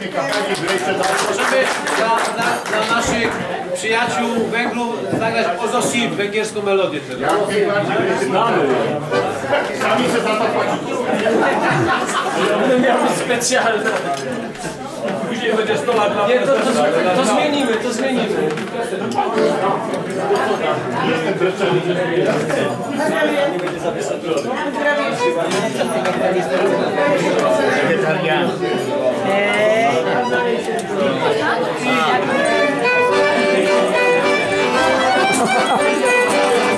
Możemy dla naszych przyjaciół Węglu zagrać Ozosi, węgierską melodię teraz. Sami się za to płacić. One miały specjalne. Później będzie 100 lat na... Nie, to zmienimy, to zmienimy. Wegetarian.